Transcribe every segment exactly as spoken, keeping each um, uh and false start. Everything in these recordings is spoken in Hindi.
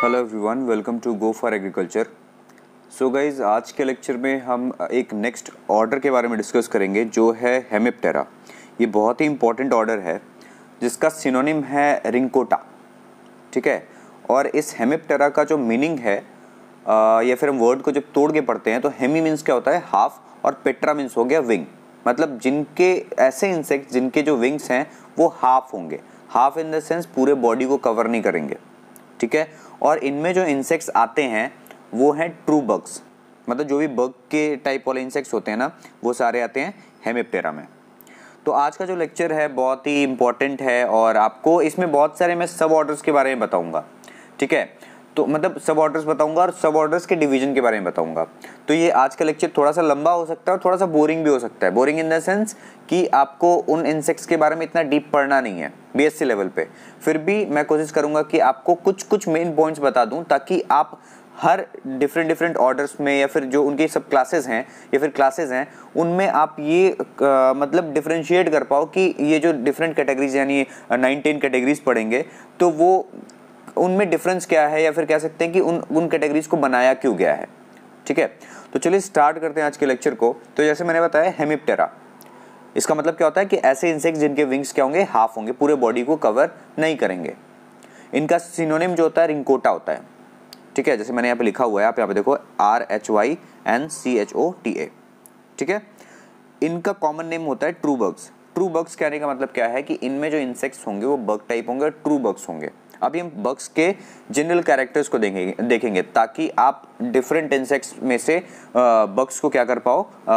Hello everyone, welcome to go for agriculture. So guys, आज के लेक्चर में हम एक नेक्स्ट ऑर्डर के बारे में डिस्कस करेंगे जो है हेमिप्टेरा। ये बहुत ही इंपॉर्टेंट ऑर्डर है जिसका सिनोनिम है रिंकोटा। ठीक है, और इस हेमिप्टेरा का जो मीनिंग है आ, या फिर हम वर्ड को जब तोड़ के पढ़ते हैं तो हेमी मीन्स क्या होता है, हाफ, और पेट्रा मीन्स हो गया विंग। मतलब जिनके ऐसे इंसेक्ट जिनके जो विंग्स हैं वो हाफ होंगे। हाफ इन द सेंस पूरे बॉडी को कवर नहीं करेंगे। ठीक है, और इनमें जो इंसेक्ट्स आते हैं वो हैं ट्रू बग्स। मतलब जो भी बग के टाइप वाले इंसेक्ट्स होते हैं ना, वो सारे आते हैं हेमिप्टेरा में। तो आज का जो लेक्चर है बहुत ही इंपॉर्टेंट है और आपको इसमें बहुत सारे मैं सब ऑर्डर्स के बारे में बताऊंगा। ठीक है, तो मतलब सब ऑर्डर्स बताऊंगा और सब ऑर्डर्स के डिवीजन के बारे में बताऊंगा। तो ये आज का लेक्चर थोड़ा सा लंबा हो सकता है और थोड़ा सा बोरिंग भी हो सकता है। बोरिंग इन द सेंस कि आपको उन इंसेक्ट्स के बारे में इतना डीप पढ़ना नहीं है बीएससी लेवल पे। फिर भी मैं कोशिश करूंगा कि आपको कुछ कुछ मेन पॉइंट्स बता दूं ताकि आप हर डिफरेंट डिफरेंट ऑर्डर्स में या फिर जो उनकी सब क्लासेस हैं या फिर क्लासेस हैं उनमें आप ये आ, मतलब डिफरेंशिएट कर पाओ कि ये जो डिफरेंट कैटेगरीज यानी नाइन टेन कैटेगरीज पढ़ेंगे तो वो उनमें डिफरेंस क्या है, या फिर कह सकते हैं कि उन उन कैटेगरीज को बनाया क्यों गया है। ठीक है, तो चलिए स्टार्ट करते हैं आज के लेक्चर को। तो जैसे मैंने बताया हेमिप्टेरा, इसका मतलब क्या होता है कि ऐसे इंसेक्ट्स जिनके विंग्स क्या होंगे, हाफ होंगे, पूरे बॉडी को कवर नहीं करेंगे। इनका सिनोनिम जो होता है रिंकोटा होता है। ठीक है, जैसे मैंने यहाँ पे लिखा हुआ है, आप यहाँ पे देखो R H Y N C H O T A. ठीक है, इनका कॉमन नेम होता है ट्रू बग्स। ट्रू बग्स कहने का मतलब क्या है कि इनमें जो इंसेक्ट्स होंगे वो बग टाइप होंगे, ट्रू बग्स होंगे। अभी हम बग्स के जनरल कैरेक्टर्स को देखेंगे देखेंगे ताकि आप डिफरेंट इंसेक्ट्स में से बग्स को क्या कर पाओ, आ,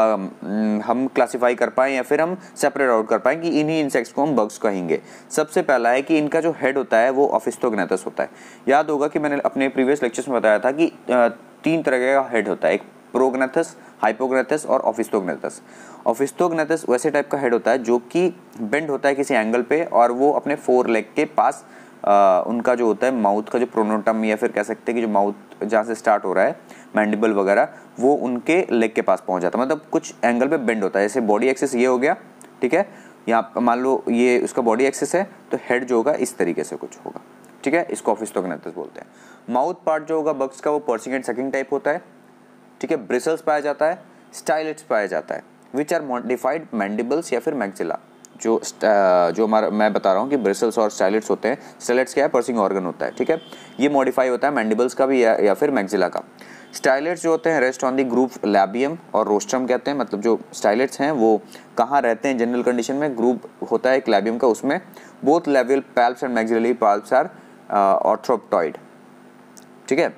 हम क्लासिफाई कर पाएँ या फिर हम सेपरेट आउट कर पाएँ कि इन्हीं इंसेक्ट्स को हम बग्स कहेंगे। सबसे पहला है कि इनका जो हेड होता है वो ऑफिस्टोग्नेथस होता है। याद होगा कि मैंने अपने प्रीवियस लेक्चर्स में बताया था कि आ, तीन तरह का हेड होता है, एक प्रोग्नेथस, हाइपोग्नेथस और ऑफिस्टोग्नेथस। ऑफिस्टोग्नेथस वैसे टाइप का हेड होता है जो कि बेंड होता है किसी एंगल पे और वो अपने फोर लेग के पास आ, उनका जो होता है माउथ का जो प्रोनोटम या फिर कह सकते हैं कि जो माउथ जहाँ से स्टार्ट हो रहा है मैंडिबल वगैरह, वो उनके लेग के पास पहुँच जाता है। मतलब कुछ एंगल पे बेंड होता है। जैसे बॉडी एक्सिस ये हो गया, ठीक है, यहाँ मान लो ये उसका बॉडी एक्सिस है तो हेड जो होगा इस तरीके से कुछ होगा। ठीक है, इसको ऑफिस्टोग्नेथस बोलते हैं। माउथ पार्ट जो होगा बग्स का वो पर्सिंग एंड सकिंग टाइप होता है। ठीक है, ब्रिसल्स पाया जाता है, स्टाइलेट्स पाया जाता है, विच आर मॉडिफाइड मैंडिबल्स या फिर मैक्सिला। जो जो हमारा मैं बता रहा हूँ कि ब्रिसल्स और स्टाइलेट्स होते हैं। स्टाइलेट्स क्या है, पर्सिंग ऑर्गन होता है। ठीक है, ये मॉडिफाई होता है मैंडिबल्स का भी या, या फिर मैक्सिला का। स्टाइलेट्स जो होते हैं rest on the group labium और रोस्ट्रम कहते हैं। मतलब जो स्टाइलेट्स हैं वो कहाँ रहते हैं जनरल कंडीशन में, ग्रुप होता है एक लैबियम का, उसमें both labial palps and maxillary palps are orthopteroid. ठीक है,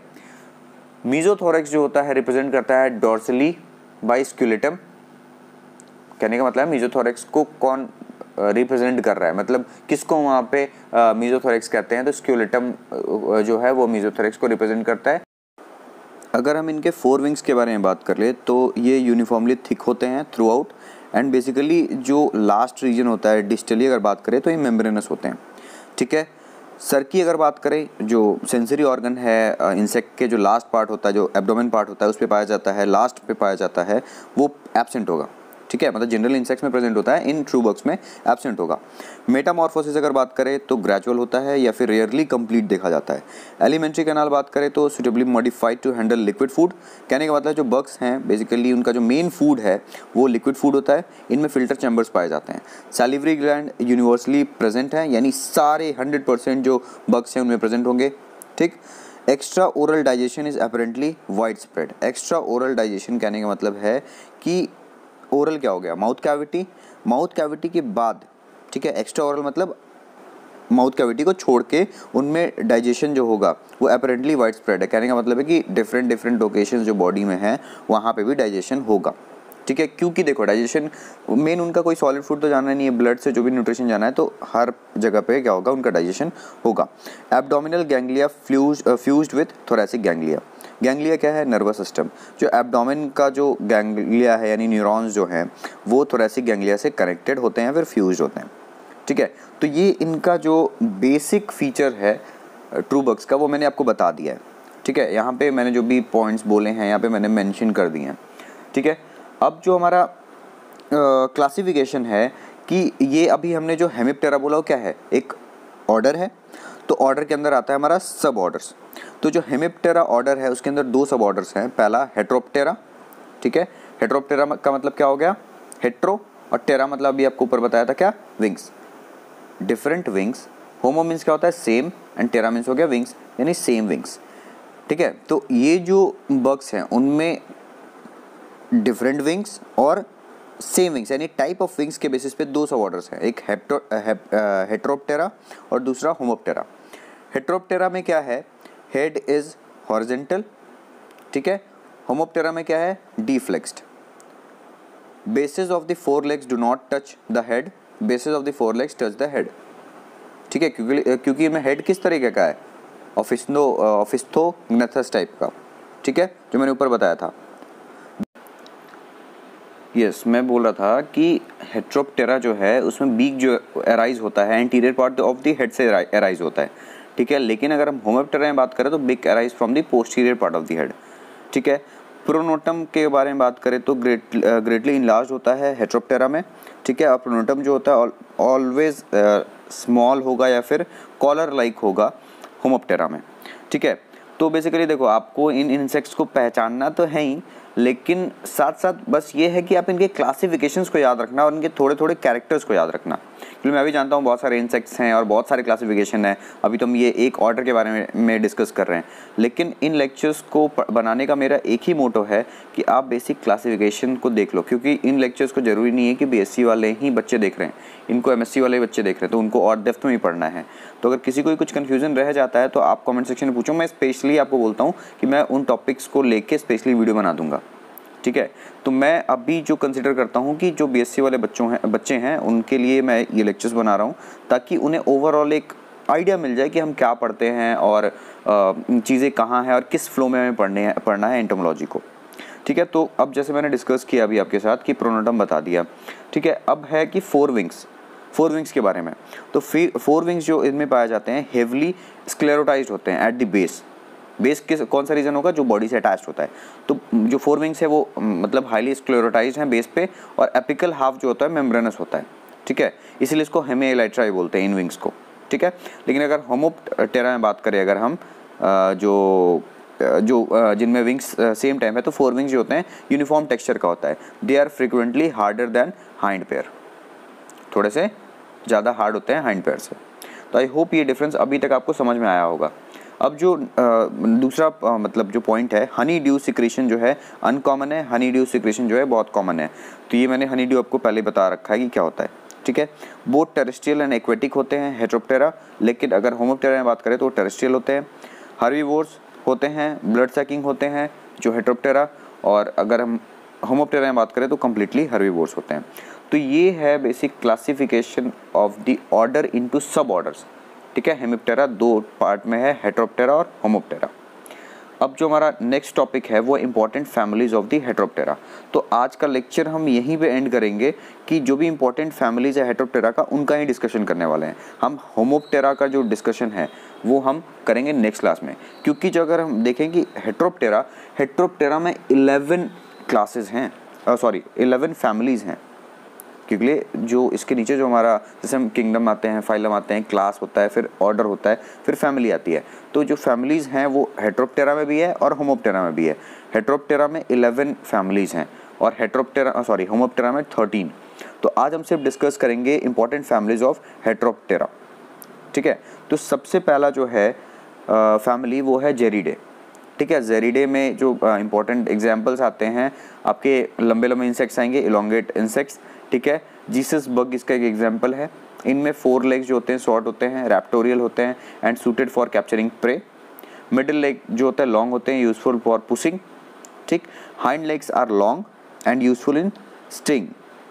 मीजोथोरैक्स जो होता है रिप्रेजेंट करता है डॉर्सली बाई स्क्यूलेटम। कहने का मतलब मीजोथोरैक्स को कौन रिप्रेजेंट कर रहा है, मतलब किसको वहाँ पे मीजोथोरैक्स कहते हैं, तो स्क्यूलेटम जो है वो मीजोथोरैक्स को रिप्रेजेंट करता है। अगर हम इनके फोर विंग्स के बारे में बात कर ले तो ये यूनिफॉर्मली थिक होते हैं थ्रू आउट, एंड बेसिकली जो लास्ट रीजन होता है डिस्टली अगर बात करें तो ये मेम्ब्रेनस होते हैं। ठीक है, सर की अगर बात करें, जो सेंसरी ऑर्गन है इंसेक्ट के जो लास्ट पार्ट होता है, जो एब्डोमेन पार्ट होता है उस पे पाया जाता है, लास्ट पे पाया जाता है, वो एब्सेंट होगा। ठीक है, मतलब जनरल इंसेक्ट्स में प्रेजेंट होता है, इन ट्रू बग्स में एब्सेंट होगा। मेटामॉर्फोसिस अगर बात करें तो ग्रेजुअल होता है या फिर रेयरली कंप्लीट देखा जाता है। एलिमेंट्री कैनाल बात करें तो suitably modified to handle liquid food. कहने का मतलब जो बग्स हैं बेसिकली उनका जो मेन फूड है वो लिक्विड फूड होता है। इनमें फिल्टर चैम्बर्स पाए जाते हैं। सैलिवरी ग्लैंड यूनिवर्सली प्रेजेंट है, यानी सारे हंड्रेड परसेंट जो बग्स हैं उनमें प्रेजेंट होंगे। ठीक, extra oral digestion is apparently wide spread. Extra oral digestion कहने का मतलब है कि ओरल क्या हो गया, माउथ कैविटी, माउथ कैविटी के बाद, ठीक है, एक्स्ट्रा ओरल मतलब माउथ कैविटी को छोड़ के उनमें डाइजेशन जो होगा वो अपेरेंटली वाइड स्प्रेड है। कहने का मतलब है कि डिफरेंट डिफरेंट लोकेशंस जो बॉडी में हैं वहाँ पे भी डाइजेशन होगा। ठीक है, क्योंकि देखो डाइजेशन मेन उनका कोई सॉलिड फूड तो जाना नहीं है, ब्लड से जो भी न्यूट्रिशन जाना है तो हर जगह पे क्या होगा, उनका डाइजेशन होगा। Abdominal ganglia fuse fused with thoracic ganglia. Ganglia क्या है, नर्वस सिस्टम। जो एब्डोमेन का जो गैंग्लिया है यानी न्यूरॉन्स जो हैं वो थोरैसिक गैंग्लिया से कनेक्टेड होते हैं, फिर फ्यूज होते हैं। ठीक है, तो ये इनका जो बेसिक फीचर है ट्रू बग्स का वो मैंने आपको बता दिया है। ठीक है, यहाँ पे मैंने जो भी पॉइंट्स बोले हैं यहाँ पे मैंने मेंशन कर दिए हैं। ठीक है, अब जो हमारा क्लासिफिकेशन है कि ये अभी हमने जो हेमिप्टेरा बोला वो क्या है, एक ऑर्डर है। तो ऑर्डर के अंदर आता है हमारा सब ऑर्डर्स। तो जो हेमिप्टेरा ऑर्डर है उसके अंदर दो सब ऑर्डर्स हैं। पहला हेट्रोप्टेरा, ठीक है। हेट्रोप्टेरा का मतलब क्या हो गया, हेट्रो, और टेरा मतलब अभी आपको ऊपर बताया था क्या, wings, different wings. Homo means क्या होता है, सेम, एंड टेरा मीन्स हो गया विंग्स, यानी सेम विंग्स, ठीक है। तो ये जो बग्स हैं उनमें डिफरेंट विंग्स और सेम विंग्स यानी टाइप ऑफ विंग्स के बेसिस पे दो सब ऑर्डर्स हैं, एक हेप्टो हेट्रोप्टेरा और दूसरा होमोप्टेरा। हेट्रोप्टेरा में क्या है, हेड इज हॉरिजेंटल, ठीक है। होमोप्टेरा में क्या है, deflexed. Basis of the four legs do not touch the head, basis of the four legs touch the head, ठीक है। क्योंकि क्योंकि इनमें हेड किस तरीके का है, ऑफिस्नो ऑफिस्थोग्नेथस टाइप का, ठीक है, जो मैंने ऊपर बताया था। यस yes, मैं बोल रहा था कि हेट्रोप्टेरा जो है उसमें बीक जो एराइज होता है anterior part of the head से एराइज होता है, ठीक है। लेकिन अगर हम होमोप्टेरा में बात करें तो beak arise from the posterior part of the head, ठीक है। प्रोनोटम के बारे में बात करें तो ग्रेट ग्रेटली इनलार्ज होता है हेट्रोप्टेरा में, ठीक है। और प्रोनोटम जो होता है ऑलवेज स्मॉल होगा या फिर कॉलर लाइक होगा होमोप्टेरा में, ठीक है। तो बेसिकली देखो, आपको इन इंसेक्ट्स को पहचानना तो है ही, लेकिन साथ साथ बस ये है कि आप इनके क्लासिफिकेशंस को याद रखना और इनके थोड़े थोड़े कैरेक्टर्स को याद रखना। क्योंकि मैं भी जानता हूँ बहुत सारे इंसेक्ट्स हैं और बहुत सारे क्लासिफिकेशन है, अभी तो हम ये एक ऑर्डर के बारे में, में डिस्कस कर रहे हैं। लेकिन इन लेक्चर्स को बनाने का मेरा एक ही मोटो है कि आप बेसिक क्लासिफिकेशन को देख लो, क्योंकि इन लेक्चर्स को ज़रूरी नहीं है कि बीएससी वाले ही बच्चे देख रहे हैं, इनको एमएससी वाले बच्चे देख रहे हैं, तो उनको और डेप्थ में ही पढ़ना है। तो अगर किसी को कुछ कन्फ्यूजन रह जाता है तो आप कमेंट सेक्शन में पूछो, मैं स्पेशली आपको बोलता हूँ कि मैं उन टॉपिक्स को लेके स्पेशली वीडियो बना दूंगा, ठीक है। तो मैं अभी जो कंसिडर करता हूँ कि जो बीएससी वाले बच्चों हैं बच्चे हैं उनके लिए मैं ये लेक्चर्स बना रहा हूँ, ताकि उन्हें ओवरऑल एक आइडिया मिल जाए कि हम क्या पढ़ते हैं और चीज़ें कहाँ हैं और किस फ्लो में हमें पढ़ने है पढ़ना है एंटोमोलॉजी को, ठीक है। तो अब जैसे मैंने डिस्कस किया अभी आपके साथ कि प्रोनोटम बता दिया, ठीक है। अब है कि फोर विंग्स, फोर विंग्स के बारे में। तो फोर विंग्स जो इनमें पाए जाते हैं हेवली स्क्लेरोटाइज्ड होते हैं एट द बेस। बेस किस कौन सा रीजन होगा, जो बॉडी से अटैच्ड होता है। तो जो फोर विंग्स है वो मतलब हाईली स्क्लेरोटाइज्ड हैं बेस पे, और एपिकल हाफ जो होता है मेम्ब्रेनस होता है, ठीक है। इसीलिए इसको हेमिएलाइट्रा बोलते हैं इन विंग्स को, ठीक है। लेकिन अगर होमोप्टेरा में बात करें अगर हम जो जो जिनमें विंग्स सेम टाइम है, तो फोर विंग्स जो होते हैं यूनिफॉर्म टेक्सचर का होता है। They are frequently harder than hind pair, थोड़े से ज़्यादा हार्ड होते हैं हाइंड पेयर से। तो आई होप ये डिफरेंस अभी तक आपको समझ में आया होगा। अब जो आ, दूसरा आ, मतलब जो पॉइंट है, हनी ड्यू सिक्रेशन जो है अनकॉमन है, हनी ड्यू सिक्रेशन जो है बहुत कॉमन है। तो ये मैंने हनी ड्यू आपको पहले बता रखा है कि क्या होता है, ठीक है। बोथ टेरेस्ट्रियल एंड एक्वेटिक होते हैं हेट्रोप्टेरा, लेकिन अगर होमोप्टेरा में बात करें तो टेरेस्ट्रियल होते हैं। हर्बीवोर्स होते हैं, ब्लड सैकिंग होते हैं जो हेट्रोप्टेरा, और अगर हम होमोप्टेरा में बात करें तो कम्प्लीटली हर्बीवोर्स होते हैं। तो ये है basic classification of the order into sub orders, ठीक है। हेमिप्टेरा दो पार्ट में है, हेट्रोप्टेरा और होमोप्टेरा। अब जो हमारा नेक्स्ट टॉपिक है वो important families of the Heteroptera. तो आज का लेक्चर हम यहीं पे एंड करेंगे कि जो भी इंपॉर्टेंट फैमिलीज है हेट्रोप्टेरा का उनका ही डिस्कशन करने वाले हैं हम। होमोप्टेरा का जो डिस्कशन है वो हम करेंगे नेक्स्ट क्लास में, क्योंकि जो अगर हम देखें कि हेट्रोप्टेरा हेट्रोप्टेरा में इलेवन क्लासेस हैं, सॉरी इलेवन फैमिलीज़ हैं। क्योंकि जो इसके नीचे जो हमारा जैसे हम किंगडम आते हैं, फाइलम आते हैं, क्लास होता है, फिर ऑर्डर होता है, फिर फैमिली आती है। तो जो फैमिलीज़ हैं वो हेट्रोप्टेरा में भी है और होमोप्टेरा में भी है। हेट्रोप्टेरा में इलेवन फैमिलीज़ हैं और हेट्रोप्टेरा सॉरी होमोप्टेरा में थर्टीन। तो आज हम सिर्फ डिस्कस करेंगे इंपॉर्टेंट फैमिलीज ऑफ हेट्रोप्टेरा, ठीक है। तो सबसे पहला जो है फैमिली वो है जेरिडे, ठीक है। जेरिडे में जो इंपॉर्टेंट एग्जाम्पल्स आते हैं आपके लंबे लंबे इंसेक्ट्स आएंगे, इलोंगेट इंसेक्ट्स, ठीक है। जीसस बग इसका एक एग्जाम्पल है। इनमें फोर लेग्स जो होते हैं शॉर्ट होते हैं, रैप्टोरियल होते हैं and suited for capturing prey. Middle leg जो होता है लॉन्ग होते हैं, यूजफुल फॉर पुशिंग, ठीक। Hind legs are long and useful in sting,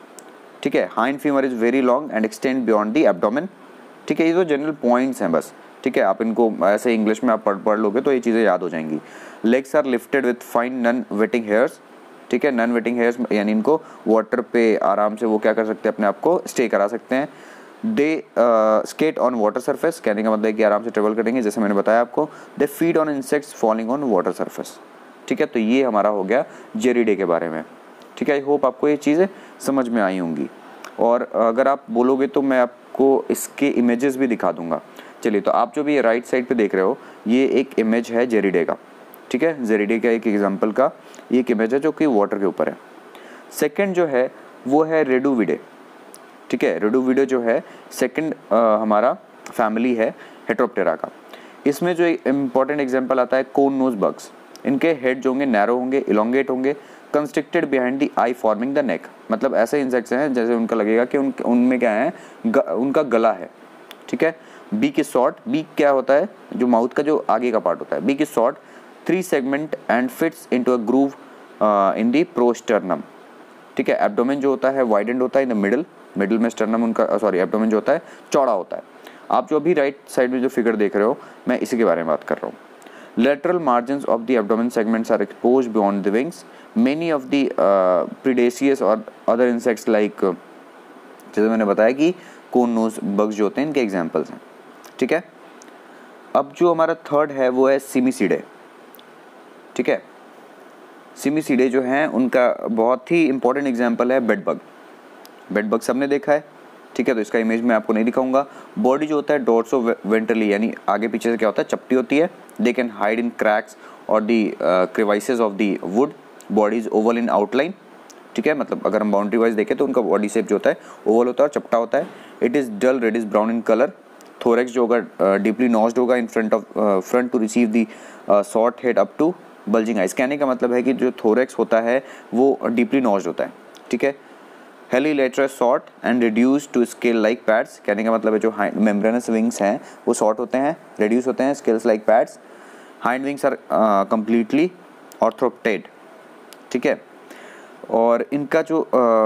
ठीक है। Hind femur is very long and extend beyond the abdomen, ठीक है। ये तो जनरल पॉइंट्स हैं बस, ठीक है। आप इनको ऐसे इंग्लिश में आप पढ़ पढ़ लोगे तो ये चीज़ें याद हो जाएंगी। Legs are lifted with fine non wetting hairs, ठीक है। नन वेटिंग हेयर्स यानी इनको वाटर पे आराम से वो क्या कर सकते हैं, अपने आप को स्टे करा सकते हैं। They skate on water surface, कहने का मतलब है कि आराम से ट्रेवल करेंगे, जैसे मैंने बताया आपको। They feed on insects falling on water surface, ठीक है। तो ये हमारा हो गया जेरिडे के बारे में, ठीक है। आई होप आपको ये चीज़ें समझ में आई होंगी। और अगर आप बोलोगे तो मैं आपको इसके इमेजेस भी दिखा दूंगा। चलिए, तो आप जो भी राइट साइड पे देख रहे हो ये एक इमेज है जेरिडे का, ठीक है, जेरिडे का एक एग्जांपल का ये एक इमेज है जो कि वाटर के ऊपर है। सेकंड जो है वो है रेडुविडे, ठीक है, रेडुविडे जो है सेकंड हमारा फैमिली है हेटेरोप्टेरा का। इसमें जो इम्पॉर्टेंट एग्जांपल आता है कोन नोज बग्स। इनके हेड जो होंगे नैरो होंगे, इलोंगेट होंगे, constricted behind the eye forming the neck. मतलब ऐसे इंसेक्ट्स हैं जैसे उनका लगेगा कि उन उनमें क्या है, ग, उनका गला है, ठीक है। बीक इज शॉर्ट, बीक क्या होता है, जो माउथ का जो आगे का पार्ट होता है। Beak is short, three segment and fits into a groove in the prosternum, ठीक है। एब्डोमेन जो होता है वाइडेंड होता है इन द मिडल, मिडल में स्टर्नम उनका सॉरी एब्डोमेन जो होता है चौड़ा होता है। आप जो अभी राइट साइड में जो फिगर देख रहे हो मैं इसी के बारे में बात कर रहा हूँ। Lateral margins of the abdomen segments are exposed beyond the wings. Many of the uh, predaceous or other insects like uh, जैसे मैंने बताया कि कोन नोज बग्स जो होते हैं इनके एग्जांपल्स हैं, ठीक है। अब जो हमारा थर्ड है वो है सिमिसीडे, ठीक है। सिमिसीडे जो हैं उनका बहुत ही इंपॉर्टेंट एग्जांपल है बेड बग। बेड बग सबने देखा है, ठीक है, तो इसका इमेज मैं आपको नहीं दिखाऊंगा। बॉडी जो होता है डोर्सो वेंट्रली यानी आगे पीछे से क्या होता है, चपटी होती है। They can hide in cracks और the crevices of the wood. Body is oval in outline, ठीक है, मतलब अगर हम बाउंड्री वाइज देखें तो उनका बॉडी शेप जो होता है ओवल होता है और चपटा होता है। It is dull reddish brown in colour. Thorax जो होगा डीपली नॉच्ड होगा in front of front to receive the short head up to bulging eyes. कहने का मतलब है कि जो थोरेक्स होता है वो डीपली नॉच्ड होता है, ठीक है। Hemelytra short and reduce to scale like pads. कहने का मतलब है जो मेम्ब्रेनस विंग्स हैं वो शॉर्ट होते हैं, रिड्यूस होते हैं, scales like pads. Hind wings are completely ऑर्थोप्टेड, ठीक है। और इनका जो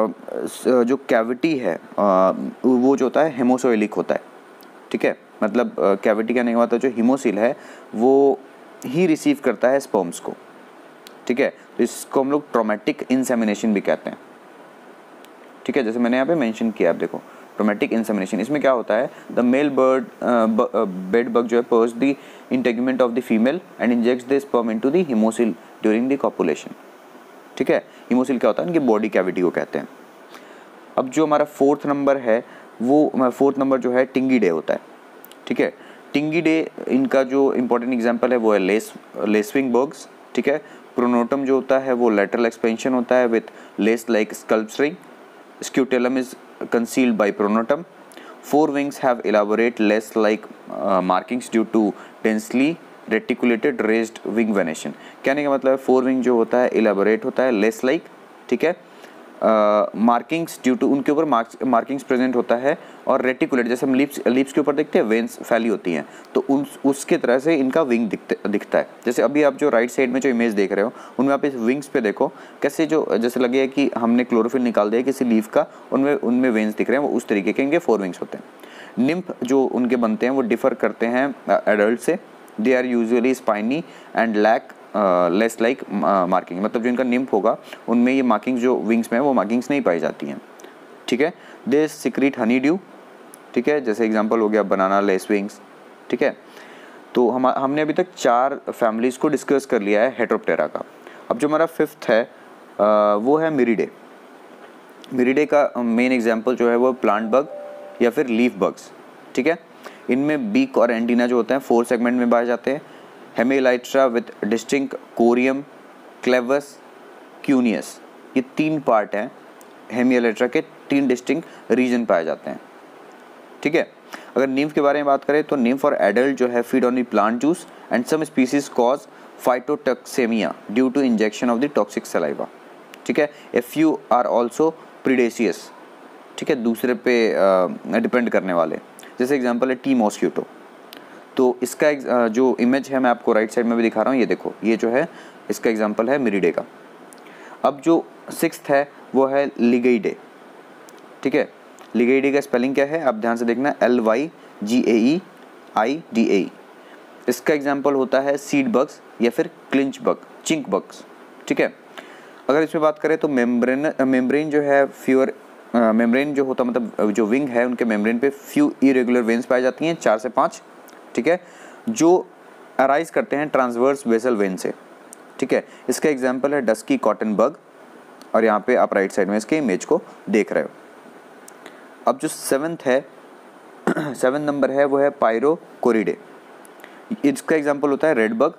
uh, जो कैविटी है uh, वो जो होता है हेमोसोइलिक होता है, ठीक है। मतलब कैविटी uh, कहने का मतलब जो हीमोसिल है वो ही रिसीव करता है स्पर्म्स को, ठीक है। तो इसको हम लोग ट्रोमेटिक इंसेमिनेशन भी कहते हैं, ठीक है, जैसे मैंने यहाँ पे मेंशन किया, आप देखो ट्रोमेटिक इंसेमिनेशन। इसमें क्या होता है, the male bird bed bug जो है pierce the integument of the female and injects the sperm into the haemocoel during the copulation, ठीक है। हीमोसिल क्या होता है, इनकी बॉडी कैविटी को कहते हैं। अब जो हमारा फोर्थ नंबर है वो फोर्थ नंबर जो है टिंगिडे होता है, ठीक है। टिंगिडे इनका जो इंपॉर्टेंट एग्जाम्पल है वो है लेस लेसविंग बर्ग्स, ठीक है। प्रोनोटम जो होता है वो लेटरल एक्सपेंशन होता है with lace like sculpturing. Scutellum is concealed by pronotum. Four wings have elaborate lace-like uh, markings due to densely reticulated raised wing venation. कहने का मतलब है फोर विंग जो होता है elaborate होता है लेस लाइक, ठीक है। मार्किंग्स ड्यू टू उनके ऊपर मार्किंग्स प्रेजेंट होता है और रेटिकुलेट जैसे हम लिप्स लिप्स के ऊपर देखते हैं वेन्स फैली होती हैं तो उन उसके तरह से इनका विंग दिखते दिखता है। जैसे अभी आप जो राइट साइड में जो इमेज देख रहे हो उनमें आप इस विंग्स पे देखो कैसे जो जैसे लगे कि हमने क्लोरोफिल निकाल दिया किसी लीफ का, उनमें उनमें वेन्स दिख रहे हैं, वो उस तरीके के इनके फोर विंग्स होते हैं। निम्फ जो उनके बनते हैं वो डिफर करते हैं एडल्ट से। They are usually spiny and lack lace like marking, मतलब जो इनका निम्फ होगा उनमें ये मार्किंग्स जो विंग्स में है वो मार्किंग्स नहीं पाई जाती हैं, ठीक है। दे सिक्रीट हनी ड्यू, ठीक है, जैसे एग्जांपल हो गया बनाना लेस विंग्स, ठीक है। तो हम हमने अभी तक चार फैमिलीज़ को डिस्कस कर लिया है हेटेरोप्टेरा का। अब जो हमारा फिफ्थ है आ, वो है मिरिडे। मिरिडे का मेन एग्जाम्पल जो है वो प्लांट बग या फिर लीफ बग्स, ठीक है। इनमें बीक और एंटीना जो होते हैं फोर सेगमेंट में पाए जाते हैं। हेमिलाइट्रा विथ डिस्टिंक्ट कोरियम, क्लेवस, क्यूनियस, ये तीन पार्ट हैं हेमिलाइट्रा के, तीन डिस्टिंक्ट रीजन पाए जाते हैं, ठीक है। अगर निम्फ के बारे में बात करें तो निम्फ और एडल्ट जो है feed on the plant juice and some species cause phytotoxaemia due to injection of the toxic saliva, ठीक है। A few are also predaceous, ठीक है, दूसरे पे डिपेंड uh, करने वाले, जैसे एग्जांपल है टी मॉस्क्यूटो। तो इसका uh, जो इमेज है मैं आपको राइट साइड में भी दिखा रहा हूँ, ये देखो, ये जो है इसका एग्जांपल है मिरिडे का। अब जो सिक्स्थ है वो है लिगेइडे, ठीक है। लिगेइडे का स्पेलिंग क्या है आप ध्यान से देखना, L Y G A E I D A. इसका एग्जांपल होता है सीड बग्स या फिर क्लिंच बग, चिंक बग्स, ठीक है। अगर इसमें बात करें तो मेम्ब्रेन मेम्ब्रेन जो है फ्यूअर मेम्ब्रेन जो होता मतलब जो विंग है उनके मेम्ब्रेन पे फ्यू इरेगुलर वेन्स पाई जाती हैं, चार से पाँच, ठीक है, जो अराइज करते हैं ट्रांसवर्स वेसल वेन से, ठीक है। इसका एग्जांपल है डस्की कॉटन बग और यहाँ पे आप राइट साइड में इसके इमेज को देख रहे हो। अब जो सेवन्थ है सेवन नंबर है वो है पायरोकोरिडे। इसका एग्जांपल होता है रेड बग।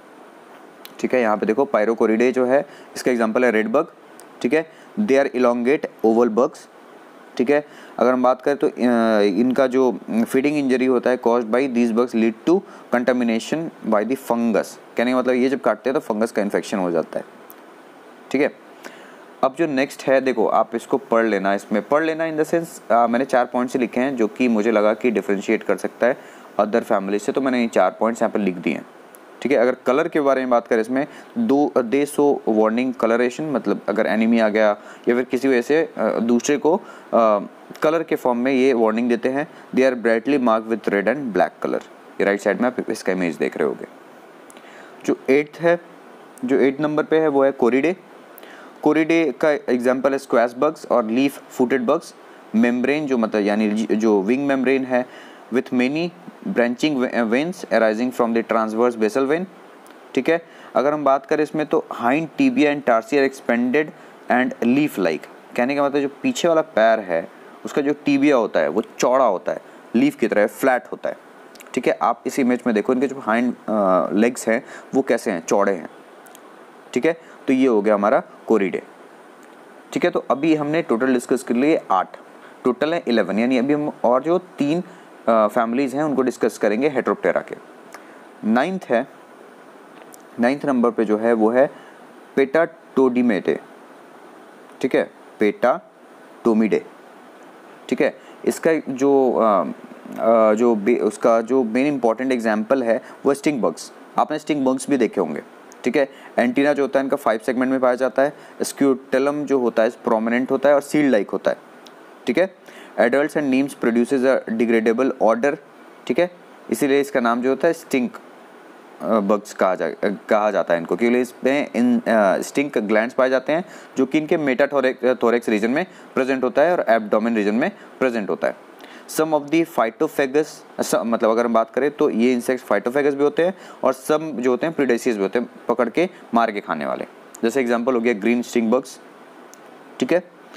ठीक है, यहाँ पे देखो पायरोकोरिडे जो है इसका एग्जांपल है रेड बग। ठीक है, they are elongate oval bugs. ठीक है, अगर हम बात करें तो इनका जो फीडिंग इंजरी होता है caused by these bugs lead to contamination by the fungus. कहने का मतलब ये जब काटते हैं तो फंगस का इन्फेक्शन हो जाता है। ठीक है, अब जो नेक्स्ट है देखो आप इसको पढ़ लेना, इसमें पढ़ लेना इन द सेंस मैंने चार पॉइंट्स लिखे हैं जो कि मुझे लगा कि डिफ्रेंशिएट कर सकता है अदर फैमिली से, तो मैंने ये चार पॉइंट्स यहाँ पर लिख दिए हैं। ठीक है, अगर कलर के बारे में बात करें इसमें दो दे सो वार्निंग कलरेशन, मतलब अगर एनिमी आ गया या फिर किसी वजह से दूसरे को कलर के फॉर्म में ये वार्निंग देते हैं। They are brightly mark with red and black colour. ये राइट साइड में आप इसका इमेज देख रहे होगे। जो एट्थ है, जो एट नंबर पे है वो है कोरिडे। कोरिडे का एग्जाम्पल है स्क्वैश बग्स और लीफ फूटेड बग्स। मेम्ब्रेन जो मतलब यानी जो विंग मेम्ब्रेन है with many branching veins arising from the transverse basal vein. ठीक है, अगर हम बात करें इसमें तो hind tibia and tarsi expanded and leaf like. कहने का मतलब जो पीछे वाला पैर है उसका जो टीबिया होता है वो चौड़ा होता है, लीफ की तरह फ्लैट होता है। ठीक है, आप इस इमेज में देखो इनके जो हाइंड लेग्स हैं वो कैसे हैं, चौड़े हैं। ठीक है, तो ये हो गया हमारा कोरिडे। ठीक है, तो अभी हमने टोटल डिस्कस कर लिए आठ, टोटल है इलेवन, यानी अभी हम और जो तीन फैमिलीज हैं उनको डिस्कस करेंगे हेट्रोप्टेरा के। नाइन्थ है, नाइन्थ नंबर पे जो है वो है पेटाटोडिमेटे। ठीक है, पेटाटोमिडे। ठीक है, इसका जो आ, आ, जो उसका जो मेन इंपॉर्टेंट एग्जाम्पल है वो स्टिंग बग्स। आपने स्टिंग बग्स भी देखे होंगे। ठीक है, एंटीना जो होता है इनका फाइव सेगमेंट में पाया जाता है। स्क्यूटेलम जो होता है प्रोमिनेंट होता है और सील लाइक होता है। ठीक है, adults and nymphs produces a degradable order. ठीक है, इसीलिए इसका नाम जो होता है स्टिंक बग्स कहा जा कहा जाता है इनको, क्योंकि इसमें इन स्टिंक ग्लैंड्स पाए जाते हैं जो कि इनके मेटाथोरेक्स रीजन में प्रेजेंट होता है और एब्डोमेन रीजन में प्रेजेंट होता है। सम ऑफ दी फाइटोफेगस, मतलब अगर हम बात करें तो ये इंसेक्ट्स फाइटोफेगस भी होते हैं और सम जो होते हैं प्रीडेसियस भी होते हैं, पकड़ के मार के खाने वाले। जैसे एग्जांपल हो गया ग्रीन स्टिंग बग्स। ठीक है,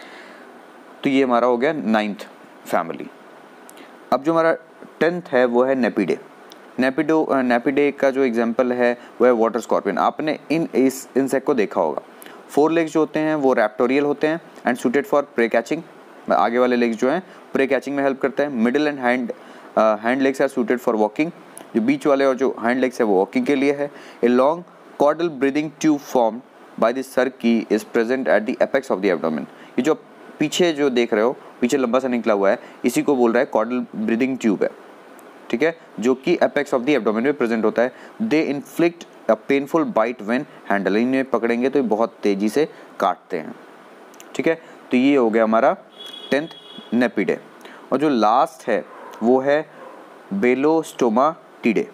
तो ये हमारा हो गया नाइन्थ फैमिली। अब जो हमारा टेंथ है वो है नेपिडे। नेपिडो नेपिडे का जो एग्जांपल है वो है वाटर स्कॉर्पियन। आपने इन इस इंसेक्ट को देखा होगा। फोर लेग्स जो होते हैं वो रैप्टोरियल होते हैं and suited for prey catching. आगे वाले लेग्स जो हैं प्रे कैचिंग में हेल्प करते हैं। Middle and hind hind legs are suited for walking. जो बीच वाले और जो हैंड लेग्स है वो वॉकिंग के लिए है। A long caudal breathing tube form by the cerci is present at the apex of the abdomen. ये जो पीछे जो देख रहे हो, पीछे लंबा सा निकला हुआ है, इसी को बोल रहा है कॉर्डल ब्रीदिंग ट्यूब है। ठीक है, जो कि एपेक्स ऑफ द एब्डोमेन में प्रेजेंट होता है। They inflict a painful bite when handle. इन्हें पकड़ेंगे तो बहुत तेजी से काटते हैं। ठीक है, तो ये हो गया हमारा टेंथ नेपिडे। और जो लास्ट है वो है बेलोस्टोमाटिडे।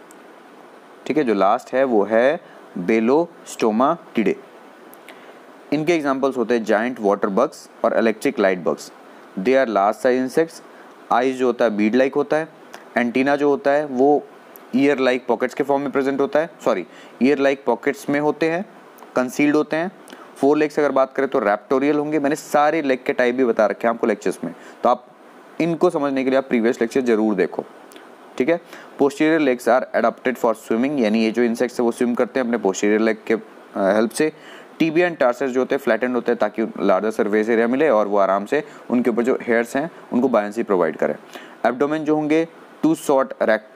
ठीक है, जो लास्ट है वो है बेलोस्टोमाटिडे। इनके एग्जांपल्स होते हैं जाइंट वाटर बग्स और electric light bugs. They are large size insects. Eyes जो होता है बीड लाइक होता है। एंटीना जो होता है वो ईयर लाइक पॉकेट्स के फॉर्म में प्रेजेंट होता है, सॉरी ईयर लाइक पॉकेट्स में होते हैं, कंसील्ड होते हैं। फोर लेग्स अगर बात करें तो रैप्टोरियल होंगे। मैंने सारे लेग के टाइप भी बता रखे हैं आपको लेक्चर्स में, तो आप इनको समझने के लिए आप प्रीवियस लेक्चर जरूर देखो। ठीक है, posterior legs are adapted for swimming, यानी ये जो इंसेक्ट्स है वो स्विम करते हैं अपने पोस्टीरियर लेग के हेल्प से। टीबिया एंड टार्सस जो होते हैं फ्लैटेंड होते हैं ताकि लार्जर सरफेस एरिया मिले और वो आराम से उनके ऊपर जो हेयर्स हैं उनको बायंसी प्रोवाइड करें। एब्डोमेन जो होंगे two short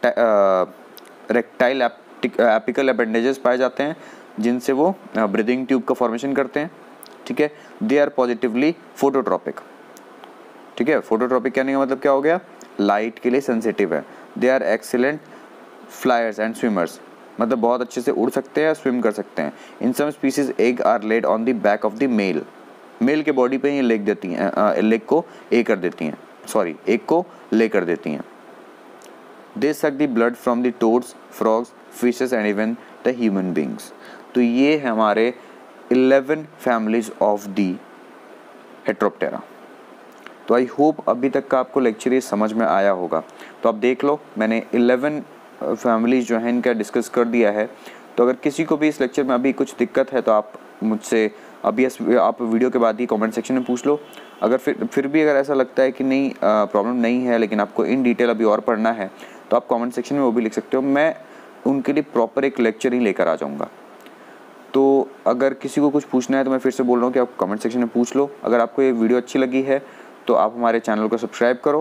retractile apical appendages पाए जाते हैं जिनसे वो ब्रीदिंग ट्यूब का फॉर्मेशन करते हैं। ठीक है, दे आर पॉजिटिवली फोटोट्रॉपिक। ठीक है, फोटोट्रॉपिक कहने का मतलब क्या हो गया, लाइट के लिए सेंसिटिव है। They are excellent flyers and swimmers, मतलब बहुत अच्छे से उड़ सकते हैं, स्विम कर सकते हैं। In some species egg are laid on the back of the male. Male के बॉडी पे ही लेग देती हैं, लेग को ए कर देती हैं, सॉरी एग को ले कर देती हैं। They suck the blood from the toads, frogs, fishes and even the human beings. तो ये है हमारे eleven families of the Heteroptera. तो आई होप अभी तक का आपको लेक्चर ये समझ में आया होगा। तो आप देख लो मैंने इलेवन फैमिलीज जो हैं इनका डिस्कस कर दिया है। तो अगर किसी को भी इस लेक्चर में अभी कुछ दिक्कत है तो आप मुझसे अभी आप वीडियो के बाद ही कमेंट सेक्शन में पूछ लो। अगर फिर फिर भी अगर ऐसा लगता है कि नहीं प्रॉब्लम नहीं है लेकिन आपको इन डिटेल अभी और पढ़ना है तो आप कमेंट सेक्शन में वो भी लिख सकते हो, मैं उनके लिए प्रॉपर एक लेक्चर ही लेकर आ जाऊँगा। तो अगर किसी को कुछ पूछना है तो मैं फिर से बोल रहा हूँ कि आप कमेंट सेक्शन में पूछ लो। अगर आपको ये वीडियो अच्छी लगी है तो आप हमारे चैनल को सब्सक्राइब करो।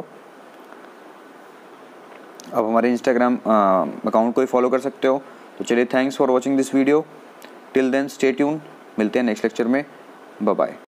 आप हमारे इंस्टाग्राम अकाउंट को ही फॉलो कर सकते हो। तो चलिए, thanks for watching this video. Till then stay tune, मिलते हैं नेक्स्ट लेक्चर में। Bye bye.